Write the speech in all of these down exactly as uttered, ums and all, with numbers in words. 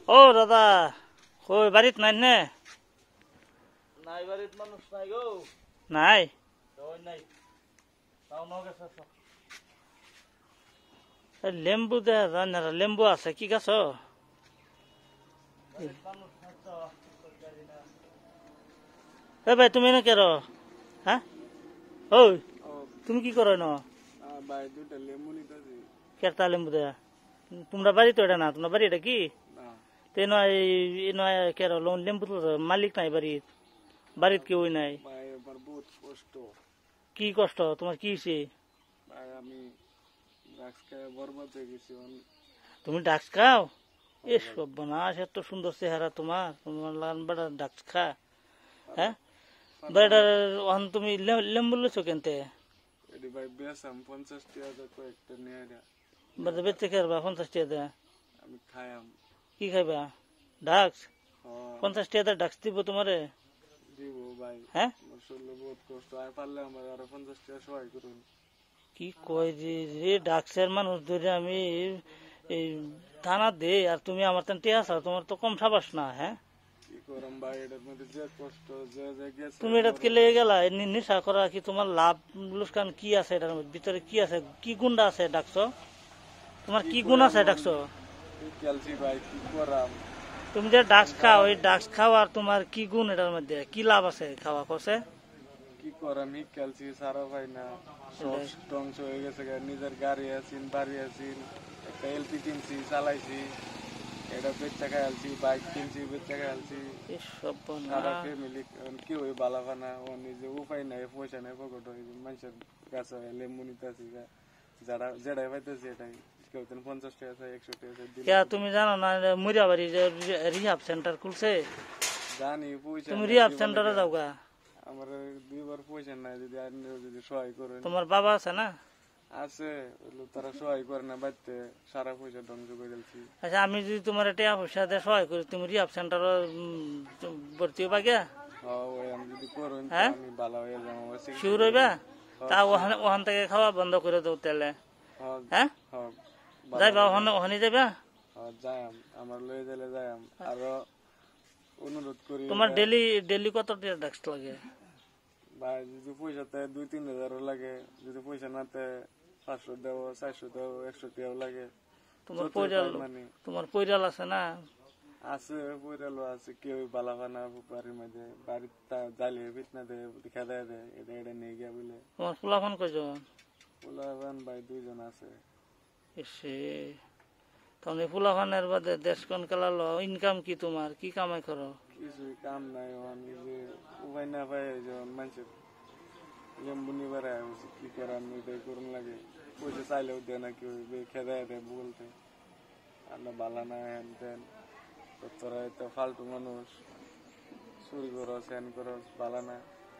ও দাদা, কই বাড়িত নাই নে? নাই বাড়িত মানুষ নাই গো। নাই ওই নাই তাও ন গেছে সব। এই লেম্বু দে জান না, লেম্বু আছে কি গাছ? বাড়িত মানুষ নাই তো সরকারি না। এ ভাই তুমি না কেন? হ্যাঁ ওই ও তুমি কি করো না? ভাই দুইটা লেমু নিতেছি। কেরটা লেম্বু দে? তোমরা বাড়ি তো এটা না, তোমরা বাড়ি এটা কি? না তে নয় নয় কেন লেম্বু তো মালিক নাই বাড়িত, বাড়িত কেউ নাই। ভাই আমার বহুত কষ্ট কি কষ্ট তোমার, কি হয়েছে? ভাই, আমি ড্রাগস খেয়ে বরবাদ হয়ে গেছি। তুমি ডাক্স খাও? এ সর্বনাশ, এত সুন্দর চেহারা তোমার, তোমার লান বেড়া ডাক্স খা। হ্যাঁ বেড়ার ওখান তুমি লে- লেম্বু লেছো কেনতে? এটি ভাই বেসাম পঞ্চাশ টাকা কয়েকটা নিয়ে আইরা। বেড়া বেচতে খেরবা পঞ্চাশ টাকা দেয়া? আমি খাইয়াম। কি খাইবা? ডাক্স? হ পঞ্চাশ টাকা ডাক্স দিব তোমারে? দিব ভাই। হ্যাঁ আমার শরীরে বহুত কষ্ট, আর পারলে আমার আরো পঞ্চাশ টাকা সহায় করুন। কি কয় যে রে, ডাক্সের মানুষ ধরে আমি এই থানা দে আর তুমি আমার তেন টিয়া চাও, তোমার তো কম সাবাস না। হ্যাঁ কি করম ভাই, এটার মধ্যে যে কষ্ট যে যে গেছে। তুমি এটা কি লেগে গেলা? এ নি- নেশা করা কি তোমার লাভ লোকসান কি আছে? এটার ভিতরে কি আছে? কি গুণটা আছে ডাকছো? তোমার কি গুণ আছে ডাকছো? ক্যালসি ভাই, কি করাম। তুমি যে ডাক্স খাও, ওই ডাক্স খাও আর তোমার কি গুণ এটার মধ্যে? কি লাভ আছে খাওয়া কষে? কি করাম, ই ক্যালসি সারা ভাই না, সব ধ্বংস হয়ে গেছে। নিজের গাড়ি আছিন, বাড়ি আছিন, একটা এলপি কিনছি, চালাইছি, এটা বেচা খাইছি, বাইক কিনছি, বেচা খাইছি। এই সব সারা ফ্যামিলি কি হয়ে বালাবানা, ও নিজে উপায় নাই, পয়সা নাই পকেট, মানুষের কাছে লেম্বু নিতেছি, যারা যেটাই পাইতেছি এটাই। কেউ তেন পঞ্চাশ টাকা চাই, একশো টাকা চাই, দিলে কে তুমি জানো না মুরিয়াবাড়ি যে রিহাব সেন্টার খুলছে? জানি পয়সা তুমি নাই, রিহাব দিবা সেন্টারে লাগে। যাও গা। আমার দুইবার পয়সা নাই, যদি আর যদি সহায় করেন। তোমার বাবা আছে না? আছে, ওগুলো তারা সহায় করে না, বাড়িতে সারা পয়সা ধ্বংস করে দিয়েছি। আচ্ছা আমি যদি তোমার টাকা পয়সা দিয়ে সহায় করি, তুমি রিহাব সেন্টারে ভর্তি হবা গিয়া? ওই আমি যদি করুন হ্যাঁ? আমি ভালো হয়ে যাবো। শিউর হইবা? তা ওখানে ওখান থেকে খাওয়া বন্ধ করে দাও তাহলে। হ্যাঁ যাইবা ওখানে, ওখানে যাইবা? যাই আমার লয়ে দিলে যাই, আরো অনুরোধ করি। তোমার ডেলি ডেলি কত টাকা ডাক্স লাগে? ভাই যদি পয়সা দেয় দুই তিন হাজারও লাগে, যদি পয়সা না দেয় পাঁচশো দেবো, চারশো দেবো, একশো টাকাও লাগে। তোমার পৈরাল, মানে তোমার পৈরাল আছে না? আছে, পয়রালো আছে, কেউ বালাবানা বাড়ির মধ্যে, বাড়ির জ্বালিয়ে ফিটনা দেয়, খেদা দেয়, এটা এটা নিয়ে গিয়া বলে। তোমার ফুলাফান কয়জন? পোলাবান ভাই দুইজন আছে। এসে তখন ফুলাফানের বাদে দেশ কোন কেলালো, ইনকাম কি তোমার? কি কামাই করো? কিছুই কাম নাই, নিজে উপায় না পাই যখন মানুষের লেম্বু নিবার আছি, কি করার এটাই করুন লাগে। পয়সা চাইলেও দেয় না কেউ, খেদা দেয় বলতে, আমরা বালা না হেন তেন। তোরা তো ফালতু মানুষ, চুরি করস হ্যান করস, বালা না।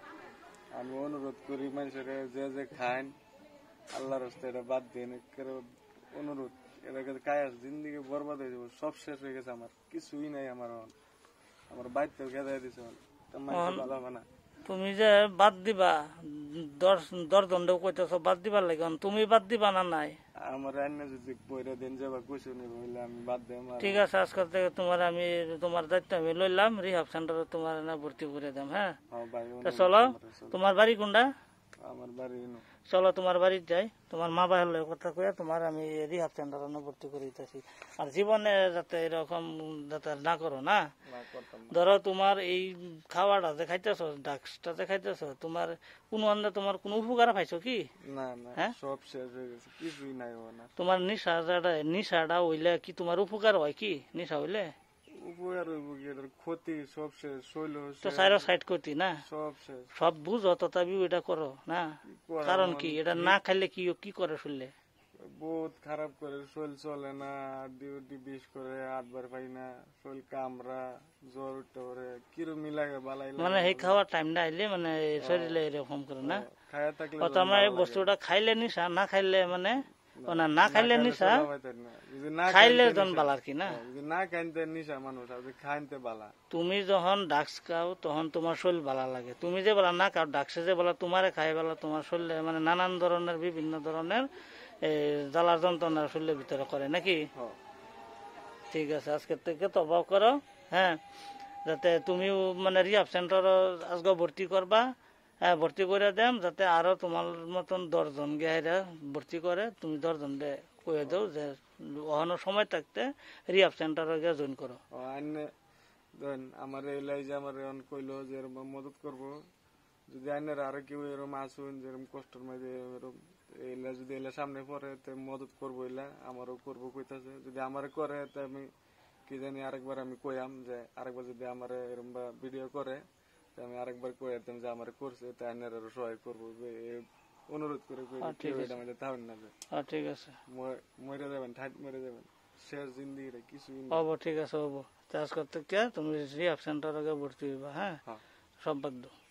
আমি অনুরোধ করি মানুষের যে যে খান আল্লাহর রাস্তা এটা বাদ দেন, অনুরোধ। এটা কায়াস জিন্দিগি বরবাদ হয়ে যাবো, সব শেষ হয়ে গেছে, আমার কিছুই নাই। আমার আমার বাইর খেদাই দিছে, ভালো না। তুমি যে বাদ দিবা, দর দরদণ্ড কইতেছ বাদ দিবার লাগে, তুমি বাদ দিবা না? নাই আমার রান্না যদি পয়রা দিন যাবা কুছু নেই বললে আমি বাদ দেব। ঠিক আছে, আজকাল থেকে তোমার আমি তোমার দায়িত্ব আমি লইলাম, রিহাব সেন্টারে তোমার না ভর্তি করে দাম। হ্যাঁ চলো, তোমার বাড়ি কোনটা? আমার বাড়ি চলো তোমার বাড়ির যাই, তোমার মা বাবার কথা কয়ে তোমার আমি রিহাব সেন্টারে ভর্তি করে দিতেছি। আর জীবনে যাতে এরকম যাতে না করো না। ধরো তোমার এই খাওয়াটা যে খাইতেছ, ডাক্সটা যে খাইতেছ, তোমার কোন আন্দা তোমার কোন উপকার পাইছো কি? না না, হ্যাঁ সব শেষ হয়ে গেছে, কিছুই নাই। তোমার নিশা নিশাটা হইলে কি তোমার উপকার হয় কি? নিশা হইলে উপকার হইব কি, এটার ক্ষতি সব শেষ, শৈল তো সাইরো সাইড করতি না, সব শেষ। সব বুঝো তথাপি ওইটা করো না, কারণ কি এটা না খাইলে কি কি করে শুনলে? বহুত খারাপ করে, শৈল চলে না, ডিউটি বিষ করে, আটবার পাই না, শৈল কামরা, জ্বর উঠতে পারে, কিরমি লাগে, বালাই লাগে। মানে এই খাওয়ার টাইমটা আইলে মানে শরীরে এরকম করে না, খায়া থাকলে অত আমরা এই বস্তুটা খাইলে নিশা, না খাইলে মানে না খাইলে নিশা, খাইলে জন বালা আর কি না, না খাইতে নিশা মানুষ, খাইতে বালা। তুমি যখন ডাক্স খাও তখন তোমার শরীর বালা লাগে, তুমি যে বলা না খাও, ডাক্সে যে বলা তোমারে খাই বলা, তোমার শরীরে মানে নানান ধরনের বিভিন্ন ধরনের জ্বালার যন্ত্রণা শরীরের ভিতরে করে নাকি? ঠিক আছে, আজকের থেকে তবা করো, হ্যাঁ, যাতে তুমিও মানে রিহাব সেন্টার আজকে ভর্তি করবা, হ্যাঁ ভর্তি করে দেম, যাতে আরো তোমার মতন দশজন গেহাইরা ভর্তি করে, তুমি দশজন দে কয়ে দাও যে অহনো সময় থাকতে রিহাব সেন্টারে গিয়ে জয়েন করো। ও আইনে ধরেন আমার এলাই যে আমার এখন কইলো যে এরকম মদত করবো, যদি আইনের আরো কেউ এরকম আসুন যেরকম কষ্টের মাঝে এরকম এলা যদি এলা সামনে পড়ে তো মদত করবো, এলা আমারও করবো কইতাছে, যদি আমারে করে তো আমি কি জানি আরেকবার আমি কইয়াম যে আরেকবার যদি আমার এরকম বা ভিডিও করে তো আমি আরেকবার কইতাম যে আমার করছে, তো আইনের আরো সহায় করবো, এই অনুরোধ করে কই কেউ এটা আমাদের তাহলে না যে হ্যাঁ ঠিক আছে, মরে যাবেন, ঠাট মরে যাবেন, শেষ জিন্দিগিটা কিছুই না। হবো, ঠিক আছে হবো। আজকের থেকে তুমি রিহাব সেন্টারে ভর্তি হইবা, হ্যাঁ হ্যাঁ সব বাদ দাও।